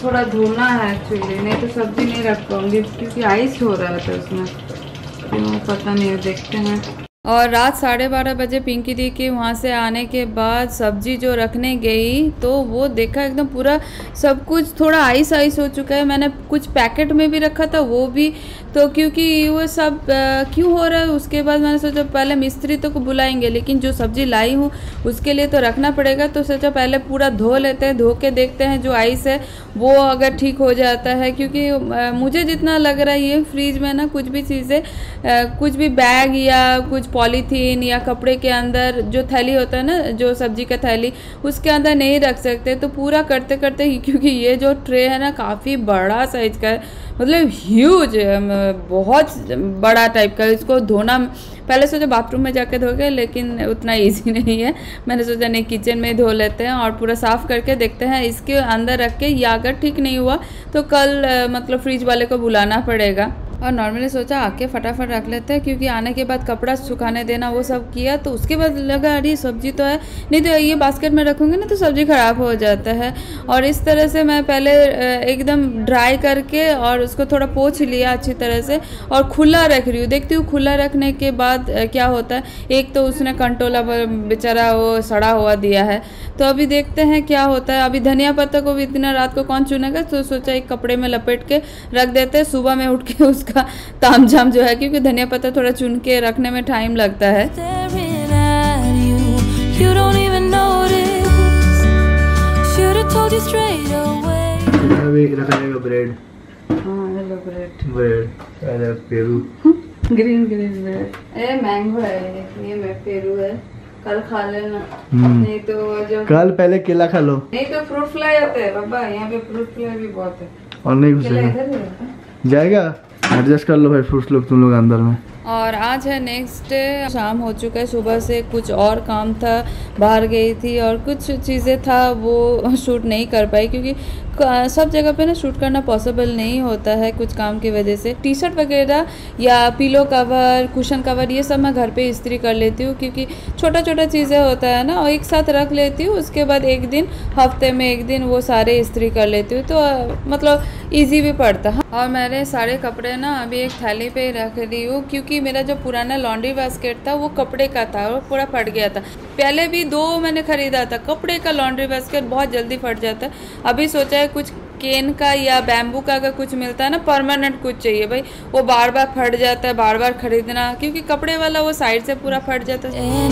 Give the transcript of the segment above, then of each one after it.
थोड़ा धोना है एक्चुअली, नहीं तो सब्जी नहीं रख पाऊंगी क्योंकि आइस हो रहा था उसमें, तो पता नहीं, देखते हैं। और रात 12:30 बजे पिंकी दी के वहाँ से आने के बाद सब्जी जो रखने गई तो वो देखा एकदम पूरा सब कुछ थोड़ा आइस आइस हो चुका है। मैंने कुछ पैकेट में भी रखा था वो भी, तो क्योंकि वो सब क्यों हो रहा है, उसके बाद मैंने सोचा पहले मिस्त्री तो को बुलाएंगे, लेकिन जो सब्जी लाई हूँ उसके लिए तो रखना पड़ेगा, तो सोचा पहले पूरा धो लेते हैं, धो के देखते हैं जो आइस है वो अगर ठीक हो जाता है। क्योंकि मुझे जितना लग रहा है ये फ्रिज में ना कुछ भी चीज़ें, कुछ भी बैग या कुछ पॉलीथीन या कपड़े के अंदर जो थैली होता है ना, जो सब्जी का थैली, उसके अंदर नहीं रख सकते। तो पूरा करते करते ही, क्योंकि ये जो ट्रे है ना काफ़ी बड़ा साइज का है, मतलब ह्यूज, बहुत बड़ा टाइप का, इसको धोना पहले सोचा बाथरूम में जाके धोगे, लेकिन उतना इजी नहीं है। मैंने सोचा नहीं किचन में धो लेते हैं और पूरा साफ़ करके देखते हैं इसके अंदर रख के, या अगर ठीक नहीं हुआ तो कल मतलब फ्रिज वाले को बुलाना पड़ेगा। और नॉर्मली सोचा आके फटाफट रख लेते हैं, क्योंकि आने के बाद कपड़ा सुखाने देना वो सब किया, तो उसके बाद लगा अरे सब्जी तो है, नहीं तो ये बास्केट में रखूँगी ना तो सब्ज़ी ख़राब हो जाता है। और इस तरह से मैं पहले एकदम ड्राई करके और उसको थोड़ा पोंछ लिया अच्छी तरह से, और खुला रख रही हूँ। देखती हूँ खुला रखने के बाद क्या होता है, एक तो उसने कंटोला बेचारा वो सड़ा हुआ दिया है, तो अभी देखते हैं क्या होता है। अभी धनिया पत्ता को भी इतना रात को कौन चुनेगा, तो सोचा एक कपड़े में लपेट के रख देते हैं, सुबह में उठ के उसका तामझाम जो है, क्योंकि धनिया पत्ता थोड़ा चुन के रखने में टाइम लगता है। ब्रेड, ब्रेड पेरू, ग्रीन ब्रेड, ये मैंगो है, ये पेरू है, कल खा लेना, नहीं तो जो कल पहले केला खा लो, नहीं तो फ्रूट फ्लाई होते हैं बाबा, यहाँ पे फ्रूट फ्लाई भी बहुत है, और नहीं घुसेगा जाएगा, एडजस्ट कर लो भाई फ्रूट्स लोग तुम लोग अंदर में। और आज है नेक्स्ट डे, शाम हो चुका है, सुबह से कुछ और काम था, बाहर गई थी और कुछ चीज़ें था वो शूट नहीं कर पाई, क्योंकि सब जगह पे ना शूट करना पॉसिबल नहीं होता है कुछ काम की वजह से। टी शर्ट वगैरह या पिलो कवर, कुशन कवर, ये सब मैं घर पे इस्त्री कर लेती हूँ, क्योंकि छोटा छोटा चीज़ें होता है ना, और एक साथ रख लेती हूँ, उसके बाद एक दिन हफ्ते में एक दिन वो सारे इस्त्री कर लेती हूँ, तो मतलब ईजी भी पड़ता है। और मैंने सारे कपड़े ना अभी एक थैली पे रख दी हूँ, क्योंकि मेरा जो पुराना लॉन्ड्री बास्केट था वो कपड़े का था और पूरा फट गया था। पहले भी 2 मैंने खरीदा था, कपड़े का लॉन्ड्री बास्केट बहुत जल्दी फट जाता है। अभी सोचा है कुछ केन का या बैम्बू का अगर कुछ मिलता है ना, परमानेंट कुछ चाहिए भाई, वो बार बार फट जाता है, बार बार खरीदना, क्योंकि कपड़े वाला वो साइड से पूरा फट जाता है।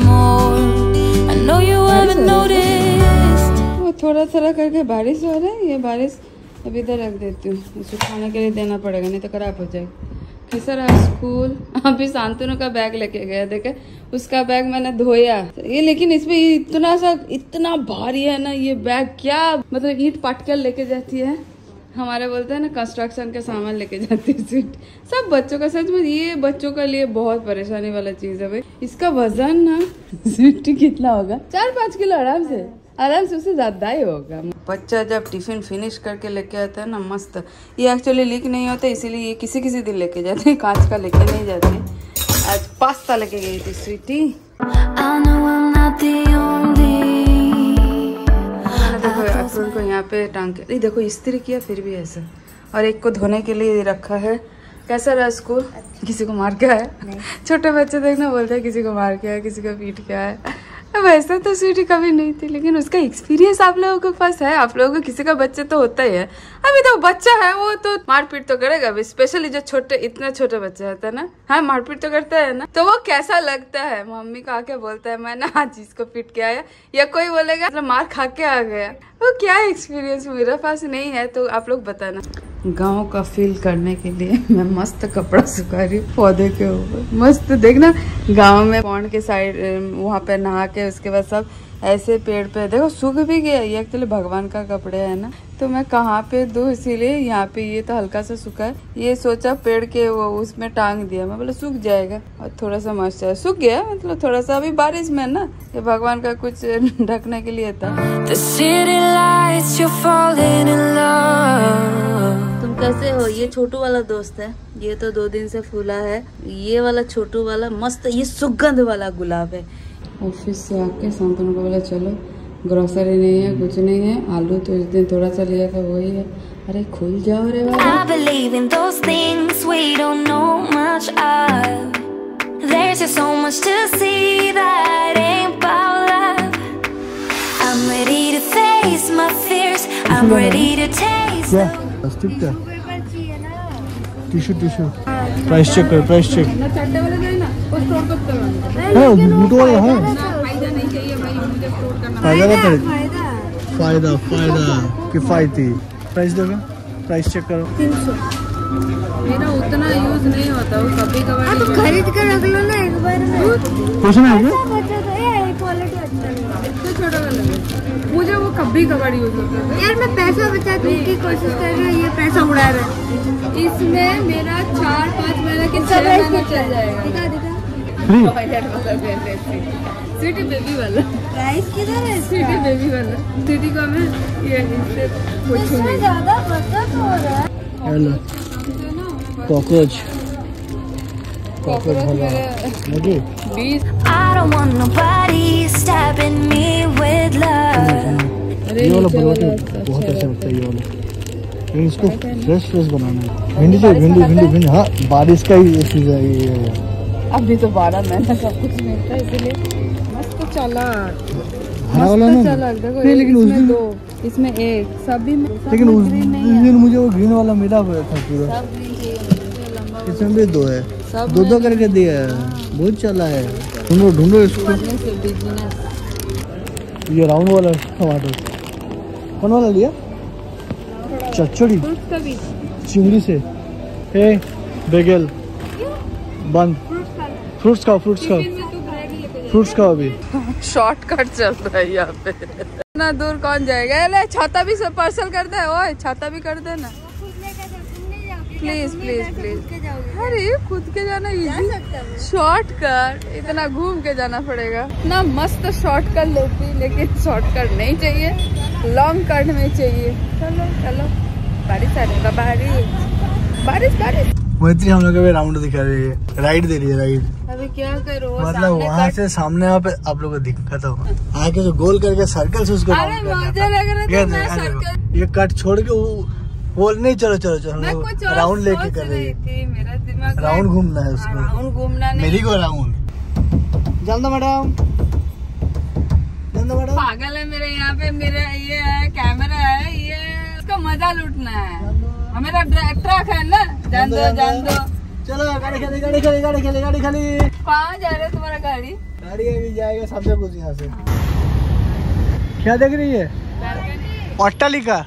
वो थोड़ा थोड़ा करके बारिश हो रहा है, ये बारिश अभी इधर रख देती हूँ, इसको खाने के लिए देना पड़ेगा, नहीं तो खराब हो जाएगा। कैसा रहा स्कूल? अभी शांतनु का बैग लेके गया, देखे उसका बैग मैंने धोया ये, लेकिन इसमें इतना भारी है ना ये बैग, क्या मतलब ईंट पाटकर लेके जाती है, हमारे बोलते हैं ना कंस्ट्रक्शन के सामान लेके जाती है स्वीट। सब बच्चों का, सच में ये बच्चों के लिए बहुत परेशानी वाला चीज है भाई। इसका वजन ना स्वीट कितना होगा, 4-5 किलो आराम से उससे ज्यादा ही होगा। बच्चा जब टिफिन फिनिश करके लेके आता है ना मस्त, ये एक्चुअली लीक नहीं होता, इसीलिए ये किसी दिन लेके जाते हैं, कांच का लेके नहीं जाते। आज पास्ता लेके गई थी स्वीटी। देखो अप्रोन को यहाँ पे टांग के, देखो इस्त्री किया फिर भी ऐसा, और एक को धोने के लिए रखा है। कैसा रहा स्कूल? किसी को मार के आया? छोटे बच्चे देखना बोलते हैं किसी को मार के आया, किसी को पीट के आया। वैसा तो स्वीटी कभी नहीं थी, लेकिन उसका एक्सपीरियंस आप लोगों के पास है। आप लोगों को किसी का बच्चे तो होता ही है, अभी तो बच्चा है वो तो मारपीट तो करेगा, स्पेशली जो इतना छोटे बच्चे होता है ना, हाँ मारपीट तो करता है ना, तो वो कैसा लगता है। मम्मी को आके बोलता है मैं ना आज इसको पीट के आया, या कोई बोलेगा मतलब मार खा के आ गया। वो क्या एक्सपीरियंस मेरे पास नहीं है, तो आप लोग बताना। गांव का फील करने के लिए मैं मस्त कपड़ा सुखा रही हूँ पौधे के ऊपर, मस्त देखना गांव में पॉन्ड के साइड वहाँ पे नहा के उसके बाद सब ऐसे पेड़ पे देखो सूख भी गया। ये एक्चुअली भगवान का कपड़े है ना, तो मैं कहाँ पे दूँ, इसीलिए यहाँ पे ये तो हल्का सा सूखा है, ये सोचा पेड़ के वो उसमें टांग दिया मैं, बोला सूख जाएगा, और थोड़ा सा मॉइस्चर सूख गया, मतलब थोड़ा सा अभी बारिश में ना, ये भगवान का कुछ ढकने के लिए था। तुम कैसे हो? ये छोटू वाला दोस्त है, ये तो 2 दिन से फूला है, ये वाला छोटू वाला मस्त, ये सुगंध वाला गुलाब है। ऑफिस से आके शांतनु को बोला चलो ग्रोसरी नहीं है, कुछ नहीं है। आलू तो इस दिन थोड़ा सा लिया था वही है। अरे खुल जाओ रे बाबा। I believe in those things we don't know much of. There's just so much to see that ain't about love. I'm ready to face my fears. I'm ready to taste. क्या? प्लास्टिक का? Tissue price check कर, price check. ना चट्टे वाले नहीं ना, वो store कब करवाना? हाँ, बूटो वाला है। फायदा नहीं चाहिए भाई, मुझे स्टोर करना। फायदा किफायती। प्राइस दोगे? प्राइस चेक करो। 300। मेरा उतना यूज नहीं होता, वो कभी कभार। तो खरीद कर रख लो ना एक बार में। कुछ नहीं है? इससे छोटा वाला मुझे वो कभी कभार यूज होता है। यार मैं पैसा बचाने की कोशिश कर रही हूँ, ये पैसा उड़ा रहा है। इसमें मेरा 4-5 महीने के चल जाएगा। स्वीटी बेबी वाला प्राइस किधर है? स्वीटी बेबी वाला। स्वीटी को मैं ये इससे कुछ नहीं ज्यादा बचत हो रहा है। हेलो कॉकरोच मेरे 20। I don't want nobody stabbing me with love. ये वाला बहुत अच्छा लगता है ये वाला। लेकिन इसको फ्रेश बनाना है। भिंडी। हाँ, बारिश का ही चीज है ये। अभी तो 12 महीना सब कुछ मिलता है, इसलिए मस्त चला। हरा वाला ना? देखो नहीं, लेकिन इसमें 2, इसमें 1, सभी में। लेकिन उस दिन मुझे वो ग्रीन वाला मिला हुआ था पूरा। इसमें भी 2 है, 2 करके दिया है। बहुत चला है। ढूंढो इसको। ये राउंड वाला टमाटर कौन वाला लिया? चचड़ी चिंगड़ी से। हे बेगल बंद। फ्रूट्स खाओ खाओ अभी। शॉर्टकट चल रहा है यहाँ पे। इतना दूर कौन जाएगा? ले छाता भी सब पार्सल कर दे। ओए छाता भी कर देना प्लीज। अरे खुद के जाना इजी, शॉर्टकट इतना घूम के जाना पड़ेगा ना। मस्त शॉर्टकट लेती, लेकिन शॉर्टकट नहीं चाहिए, लॉन्ग कट में चाहिए। चलो बारिश आ रही है। बारिश मैत्री हम लोग अभी राउंड दिखा रही है, राइड दे रही है। राइड अभी क्या करो? मतलब वहाँ से सामने यहाँ पे आप लोग को दिखता होगा। आगे जो गोल करके सर्कल से उसको अरे मजा लग रहा था। ये कट छोड़ के वो नहीं, चलो राउंड लेके कर रही है। मेरा दिमाग राउंड घूमना है उसको। राउंड घूमना नहीं, मेरी को राउंड। जानता मैडम पागल है मेरे यहाँ पे। मेरा ये है कैमरा है, ये इसका मजा लूटना है। मेरा ट्रक है ना। जान दो चलो गाड़ी खाली। कहाँ जा रहे हो? तुम्हारा गाड़ी अभी जाएगा सबसे कुछ यहाँ से। क्या देख रही है? अट्टालिका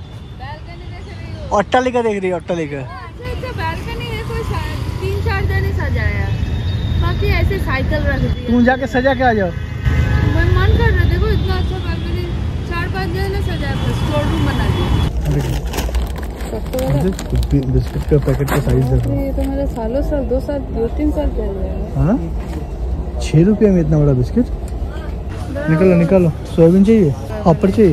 देख रही है। अट्टालिका बैल्कनी है। कोई 3-4 जने सजाया, बाकी ऐसे साइकिल रख दी। तुम जाके सजा के आ जाओ। मन कर रहा। देखो इतना अच्छा बैल्कनी, 4-5 जने सजाया, स्टोर रूम बना दिया। बिस्किट का पैकेट का साइज देखो। ये तो मेरे सालों साल 2-3 साल चल जाएगा। हाँ 6 रुपये में इतना बड़ा बिस्किट। निकालो। सोयाबीन चाहिए? पापड़ चाहिए?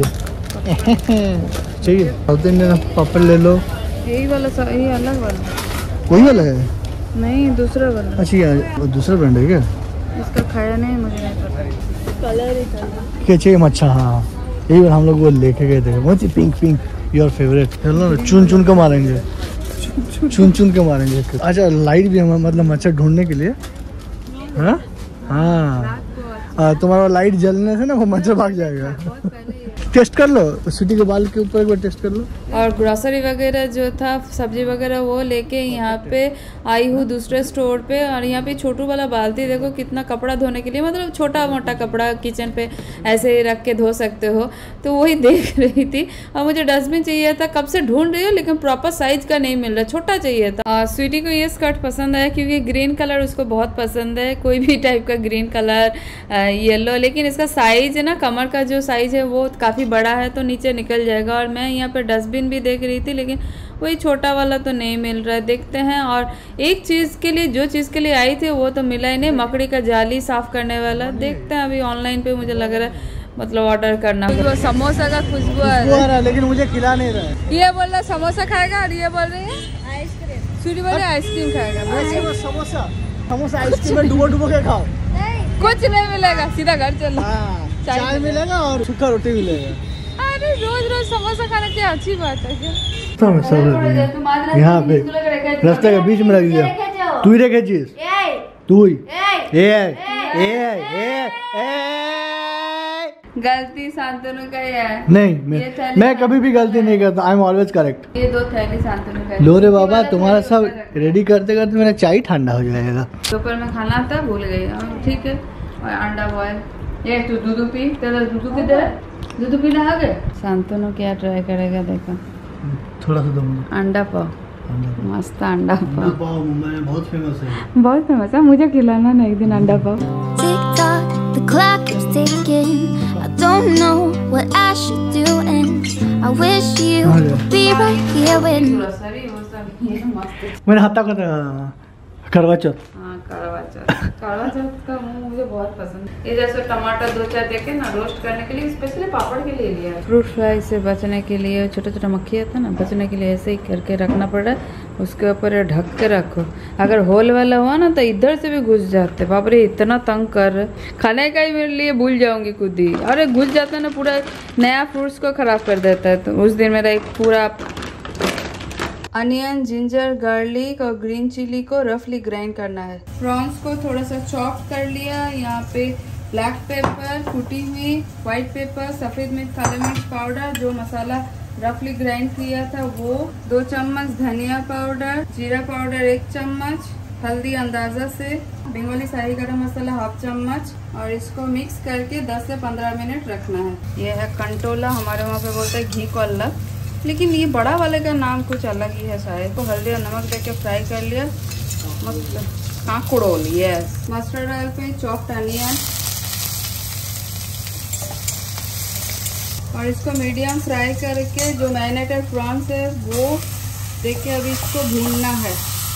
साउथ इंडियन पापड़ ले लो। यही वाला ये अलग वाला? वही वाला है? नहीं, दूसरा वाला। अच्छा ये दूसरा ब्रांड है क्या? इसका खाया नहीं, मुझे नहीं पता। कलर ही क्या चाहिए? अच्छा हाँ, यही बार हम लोग वो लेके गए थे। बहुत पिंक योर फेवरेट। चलो चुन के मारेंगे। अच्छा लाइट भी है, मतलब मच्छर ढूंढने के लिए। हाँ तुम्हारा लाइट जलने से ना वो मच्छर भाग जाएगा। टेस्ट कर लो, स्वीटी के बाल के ऊपर एक बार टेस्ट कर लो। और ग्रोसरी वगैरह जो था, सब्जी वगैरह, वो लेके यहाँ पे आई हूँ दूसरे स्टोर पे। और यहाँ पे छोटू वाला बाल्टी देखो, कितना कपड़ा धोने के लिए, मतलब छोटा मोटा कपड़ा किचन पे ऐसे रख के धो सकते हो। तो वही देख रही थी। और मुझे डस्टबिन चाहिए था, कब से ढूंढ रही हूँ, लेकिन प्रॉपर साइज का नहीं मिल रहा, छोटा चाहिए था। और स्वीटी को ये स्कर्ट पसंद आया क्योंकि ग्रीन कलर उसको बहुत पसंद है, कोई भी टाइप का ग्रीन कलर, येलो। लेकिन इसका साइज है ना, कमर का जो साइज है वो काफ़ी बड़ा है, तो नीचे निकल जाएगा। और मैं यहाँ पे डस्टबिन भी देख रही थी, लेकिन वही छोटा वाला तो नहीं मिल रहा है। देखते हैं। और एक चीज़ के लिए, जो चीज़ के लिए आई थी वो तो मिला ही नहीं, मकड़ी का जाली साफ करने वाला। देखते हैं, अभी ऑनलाइन पे मुझे लग रहा है मतलब ऑर्डर करना। समोसा का खुशबू आ रहा है, लेकिन मुझे खिला नहीं रहा है। ये बोल रहा समोसा खाएगा और ये बोल रही है आइसक्रीम। सूरी बोले आइसक्रीम खाएगा। समोसा आइसक्रीम में डुबो के खाओ, कुछ नहीं मिलेगा, सीधा घर चलो। चाय मिलेगा और सूखा रोटी मिलेगा। अरे रोज रोज समोसा खाना क्या अच्छी बात है क्या? सब यहाँ पे रास्ते के बीच में लग गया। तू ही रेखे चीज तू ही गलती शांतनु का ही है। नहीं मैं कभी भी गलती नहीं करता। I am always correct. ये 2 थैली शांतनु का। लो रे बाबा, तुम्हारा सब रेडी करते करते मेरा चाय ठंडा हो जाएगा। दोपहर में खाना था भूल गई। ठीक है। और अंडा बॉयल। ये तू दूध पी। तेरा दूध किधर है? दूध पीना आ गए। शांतनु क्या ट्राई करेगा देखो। थोड़ा सा दम। अंडा पाव मस्त। अंडा पाव मुंबई में बहुत फेमस है। बहुत फेमस है। मुझे खिलाना ना एक दिन अंडा पाव। The clock is ticking. I don't know what I should do, and I wish you would be right here with me. मैंने हत्ता करवा चौथ। हाँ करवा चौथ का मुझे बहुत पसंद है। ये जैसे टमाटर 2-4 देके ना रोस्ट करने के लिए स्पेशली पापड़ के लिए लिया है। फ्रूट फ्राई से बचने के लिए छोटा छोटा मक्खी आता है ना, बचने के लिए ऐसे ही करके रखना पड़ रहा है। उसके ऊपर ढक के रखो। अगर होल वाला हुआ ना तो इधर से भी घुस जाते। बाप रे इतना तंग कर। खाने का ही मेरे लिए भूल जाऊंगी खुद ही। अरे घुस जाता है ना, पूरा नया फ्रूट्स को खराब कर देता है। तो उस दिन मेरा एक पूरा अनियन, जिंजर, गार्लिक और ग्रीन चिली को रफली ग्राइंड करना है। प्रॉन्स को थोड़ा सा चॉप कर लिया। यहाँ पे ब्लैक पेपर, कुटी हुई व्हाइट पेपर, सफ़ेद मिर्च, काली मिर्च पाउडर, जो मसाला रफली ग्राइंड किया था वो, 2 चम्मच धनिया पाउडर, जीरा पाउडर 1 चम्मच, हल्दी अंदाजा से, बंगाली शाही गरम मसाला 1/2 चम्मच और इसको मिक्स करके 10 से 15 मिनट रखना है। यह है कंटोला, हमारे वहाँ पे बोलते हैं घी को अलग, लेकिन ये बड़ा वाले का नाम कुछ अलग ही है शायद। तो हल्दी और नमक देके फ्राई कर लिया मस्त। काकुड़ोल, यस। मस्टर्ड ऑयल पे चॉप्ड अनियन और इसको मीडियम फ्राई करके जो मैरिनेटेड प्रॉन्स है वो देके अभी इसको भूनना है।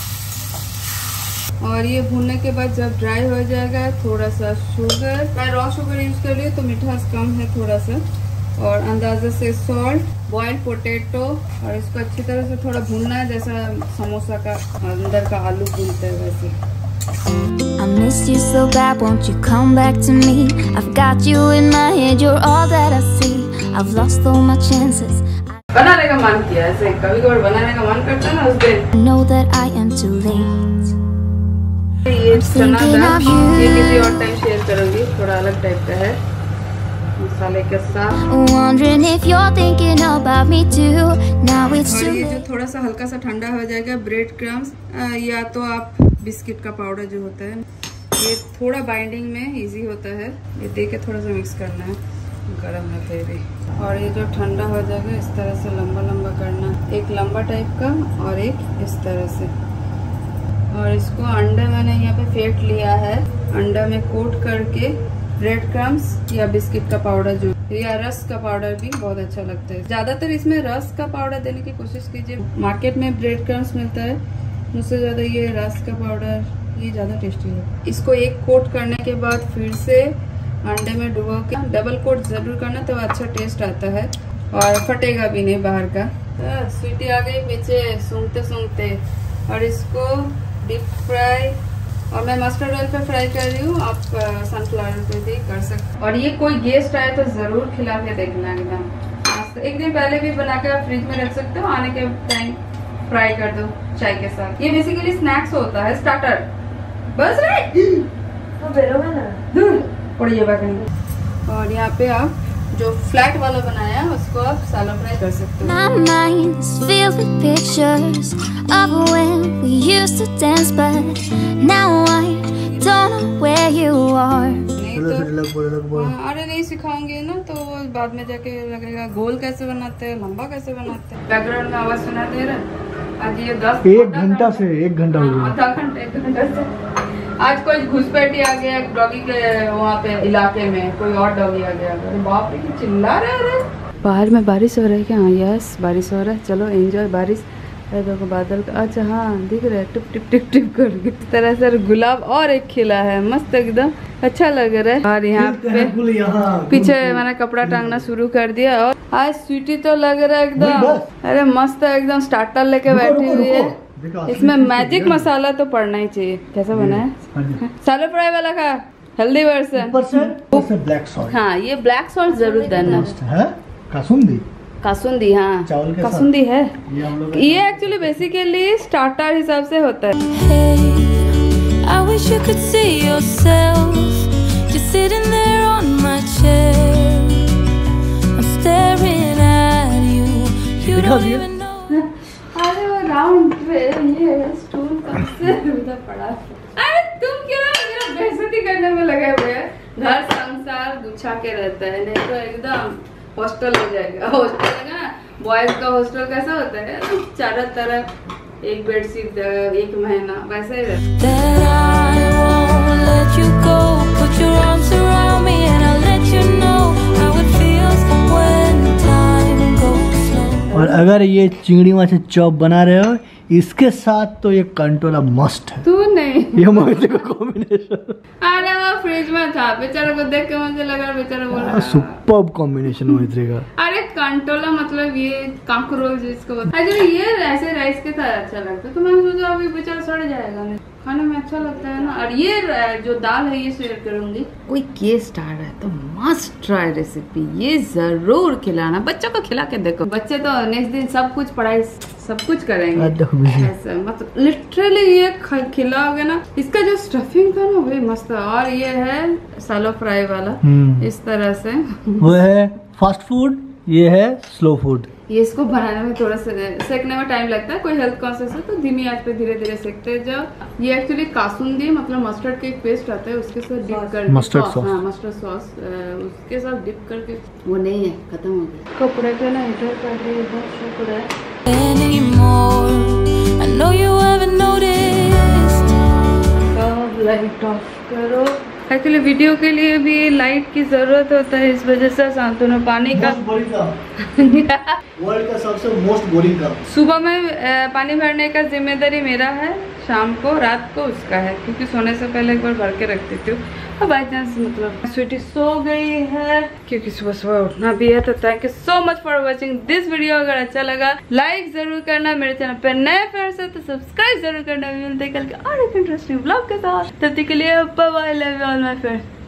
और ये भूनने के बाद जब ड्राई हो जाएगा थोड़ा सा शुगर, मैं रॉ शुगर यूज कर लिया तो मिठास कम है थोड़ा सा, और अंदाजे से सॉल्ट, बॉइल्ड पोटैटो, और इसको अच्छी तरह से थोड़ा भूनना है जैसा समोसा का अंदर का आलू भूनते हैं वैसे। I missed you so bad, won't you come back to me? I've got you in my head, you're all that I see. I've lost all my chances. बनाने का मन किया ऐसे, कभी कभी बनाने का मन करता है ना उस दिन। I know that I am too late. ये चना दाल ये किसी और टाइम शेयर करूंगी, थोड़ा अलग टाइप का है मसाले के साथ। Wondering if you're thinking about me too. Now it's और too ये जो late. थोड़ा सा हल्का सा ठंडा हो जाएगा, ब्रेड क्रम्स या तो आप बिस्किट का पाउडर जो होता है, ये थोड़ा बाइंडिंग में इजी होता है। ये दे के थोड़ा सा मिक्स करना है, गरम है फिर भी। और ये जो ठंडा हो जाएगा इस तरह से लंबा लंबा करना, एक लंबा टाइप का और एक इस तरह से। और इसको अंडा मैंने यहाँ पे फेंट लिया है, अंडा में कोट करके ब्रेड क्रम्स या बिस्किट का पाउडर जो या रस का पाउडर भी बहुत अच्छा लगता है। ज्यादातर इसमें रस का पाउडर देने की कोशिश कीजिए। मार्केट में ब्रेड क्रम्स मिलता है, मुझसे ज्यादा ये रस का पाउडर ये ज्यादा टेस्टी है। इसको एक कोट करने के बाद फिर से अंडे में डुबो के डबल कोट जरूर करना, तो अच्छा टेस्ट आता है और फटेगा भी नहीं बाहर का। स्वीटी आ गई पीछे सूंघते सूंघते। और इसको डीप फ्राई, और मैं मस्टर्ड ऑयल पे फ्राई कर रही हूँ, आप सनफ्लावर पे भी कर सकते। और ये कोई गेस्ट आए तो जरूर खिला के देखना एकदम। एक दिन पहले भी बना के आप फ्रिज में रख सकते हो, आने के टाइम फ्राई कर दो चाय के साथ। ये बेसिकली स्नैक्स होता है, स्टार्टर बस पड़िए बाकी। और यहाँ पे आप जो फ्लैट वाला बनाया उसको आप सालो फ्राई कर सकते हो। My mind is filled with pictures of when we used to dance, but now I don't know where you are. नहीं तो अरे नहीं सिखाऊंगी ना तो वो बाद में जाके लगेगा गोल कैसे बनाते हैं, लंबा कैसे बनाते हैं। बैकग्राउंड में आवाज सुना दे रहा है। आज ये 1 घंटा से 1 घंटा हो गया। आधा घंटा 1 घंटा से। आज कोई घुसपैठी आ गया डॉगी के वहाँ पे इलाके में, कोई और डॉगी आ गया। अरे बाप रे की चिल्ला रहे हैं। बाहर में बारिश हो रहा है क्या? हाँ यस बारिश हो रहा है, चलो एंजॉय बारिश। देखो बादल का, अच्छा हाँ दिख रहा है टिप टिप टिप टिप करके। इस तरह से गुलाब और एक खिला है मस्त एकदम अच्छा लग रहा है। और यहाँ पे पीछे मैंने कपड़ा टांगना शुरू कर दिया। और आज स्वीटी तो लग रहा है एकदम, अरे मस्त है एकदम, स्टार्टर लेके बैठी हुई है। इसमें मैजिक मसाला तो पड़ना ही चाहिए। कैसा बना है? सालो फ्राई वाला का हेल्दी वर्जन। ऊपर से ब्लैक सॉल्ट। हाँ, ये ब्लैक सॉल्ट जरूर देना है। कासुंदी, कासुंदी, हाँ चावल के कासुंदी है। ये हम लोग ये एक्चुअली बेसिकली स्टार्टर हिसाब से होता है। Hey, I wish you could see yourself just sitting there on my chair. I'm staring at you. You don't even know. अरे वो राउंड पे ये स्टूल कब से उधर पड़ा। अरे तुम क्या मेरा बेइज्जती करने में लगे हुए हैं। घर संसार गुच्छा के रहता है, नहीं तो एकदम हॉस्टल हो जाएगा। हॉस्टल है ना, बॉयज का हॉस्टल कैसा होता है, चारों तरफ एक बेडशीट, एक महीना वैसा ही रहता है। That I won't let you go. Put your arms around me and I'll let you know how it feels when time goes slow. और अगर ये चिंगड़ी माछी चॉप बना रहे हो, इसके साथ तो ये कंटोला मस्ट है। तू नहीं, ये मोहित का कॉम्बिनेशन। अरे वो फ्रिज में था, बेचारा को देख के मुझे लगा बेचारा बोल रहा है सुपर्ब कॉम्बिनेशन मोहित का। अरे कंटोला मतलब ये कांकरोल जिसको बोलते हैं। एक्चुअली ये ऐसे राइस के साथ अच्छा लगता है, तो मैंने सोचा अभी बेचारा सड़ जाएगा, नहीं खाने में अच्छा लगता है ना। और ये जो दाल है ये शेयर करूंगी। कोई गेस्ट आ रहा है तो मस्ट ट्राई रेसिपी, ये जरूर खिलाना। बच्चों को खिला के देखो, बच्चे तो नेक्स्ट दिन सब कुछ पढ़ाई सब कुछ करेंगे ऐसा, मतलब लिटरली ये खिलाओगे ना। इसका जो स्टफिंग था ना वही मस्त है। और ये है सालो फ्राई वाला, इस तरह से वो है फास्ट फूड, ये है स्लो फूड। ये इसको बनाने में थोड़ा सा सेकने में टाइम लगता है। कोई हेल्थ कॉन्शियस है तो धीमी आंच पे धीरे धीरे सेकते हैं। जब ये एक्चुअली कासुंदी मतलब मस्टर्ड के एक पेस्ट आता है, उसके साथ डिप करके मस्टर्ड सॉस, हाँ मस्टर्ड सॉस, उसके साथ डिप करके। वो नहीं है, खत्म हो गया। कपड़े के ना इधर कर दे, इधर शुक्र है Anymore. I know you haven't noticed. कब लाइट ऑफ करो। एक्चुअली वीडियो के लिए भी लाइट की जरूरत होता है, इस वजह से सांतों पानी का वर्ल्ड का सबसे मोस्ट बोरिंग काम। सुबह में पानी भरने का जिम्मेदारी मेरा है, शाम को रात को उसका है, क्योंकि सोने से पहले एक बार भर के रख देती हूँ। और बाई चांस मतलब स्वीटी सो गई है, क्योंकि सुबह सुबह उठना भी है। तो thank you so much for watching this video. अगर अच्छा लगा लाइक जरूर करना, मेरे चैनल पर नए फ्रेंड्स है तो सब्सक्राइब जरूर करना। मिलते हैं कल के और एक इंटरेस्टिंग ब्लॉग के साथ। तब तक के लिए bye bye, love you all my friends.